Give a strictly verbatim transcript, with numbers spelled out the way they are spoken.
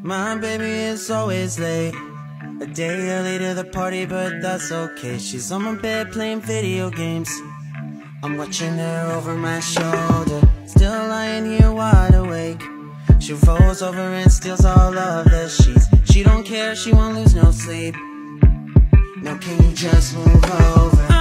My baby is always late, a day early to the party, but that's okay. She's on my bed playing video games. I'm watching her over my shoulder, still lying here wide awake. She rolls over and steals all of the sheets. She don't care, she won't lose no sleep. Now can you just move over?